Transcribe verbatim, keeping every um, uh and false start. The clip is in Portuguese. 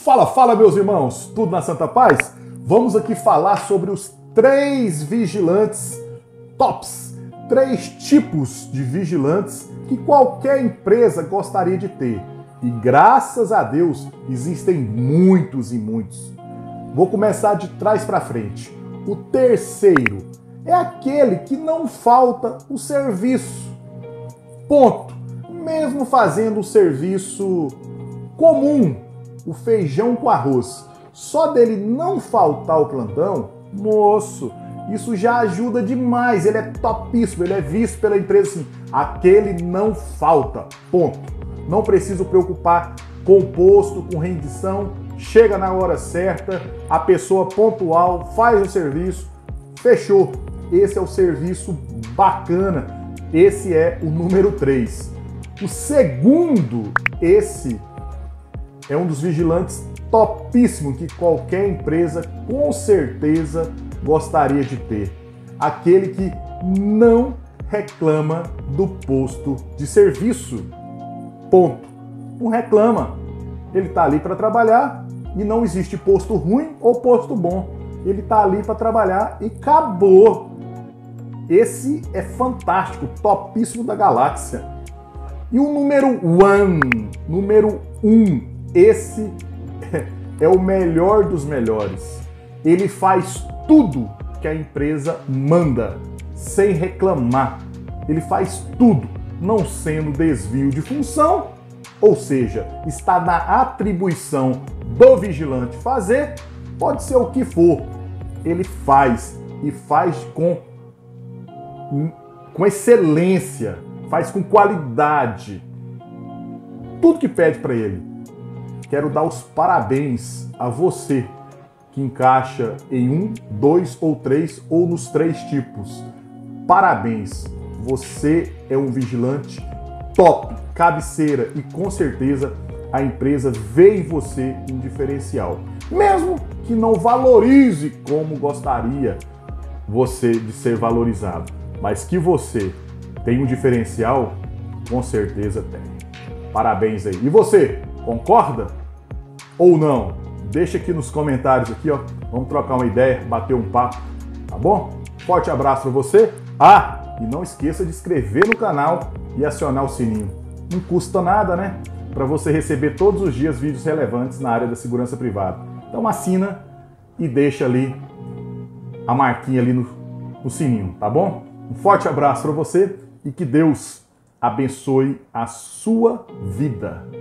Fala, fala meus irmãos, tudo na Santa Paz? Vamos aqui falar sobre os três vigilantes tops, três tipos de vigilantes que qualquer empresa gostaria de ter. E graças a Deus existem muitos e muitos. Vou começar de trás para frente. O terceiro é aquele que não falta o serviço. Ponto. Mesmo fazendo o serviço comum, o feijão com arroz, só dele não faltar o plantão, moço, isso já ajuda demais. Ele é topíssimo, ele é visto pela empresa assim, aquele não falta, ponto. Não preciso preocupar com o posto, com rendição, chega na hora certa, a pessoa pontual, faz o serviço, fechou. Esse é o serviço bacana, esse é o número três. O segundo, esse é um dos vigilantes topíssimo que qualquer empresa com certeza gostaria de ter. Aquele que não reclama do posto de serviço. Ponto. Não reclama. Ele está ali para trabalhar e não existe posto ruim ou posto bom. Ele está ali para trabalhar e acabou. Esse é fantástico, topíssimo da galáxia. E o número one, número um, esse é o melhor dos melhores. Ele faz tudo que a empresa manda, sem reclamar. Ele faz tudo, não sendo desvio de função, ou seja, está na atribuição do vigilante fazer, pode ser o que for. Ele faz e faz com, com excelência, faz com qualidade. Tudo que pede para ele. Quero dar os parabéns a você que encaixa em um, dois ou três ou nos três tipos. Parabéns! Você é um vigilante top, cabeceira e com certeza a empresa vê em você um diferencial. Mesmo que não valorize como gostaria você de ser valorizado, mas que você tem um diferencial, com certeza tem. Parabéns aí. E você, concorda? Ou não? Deixa aqui nos comentários aqui, ó. Vamos trocar uma ideia, bater um papo, tá bom? Forte abraço para você. Ah, e não esqueça de inscrever no canal e acionar o sininho. Não custa nada, né? Para você receber todos os dias vídeos relevantes na área da segurança privada. Então assina e deixa ali a marquinha ali no, no sininho, tá bom? Um forte abraço para você e que Deus abençoe a sua vida.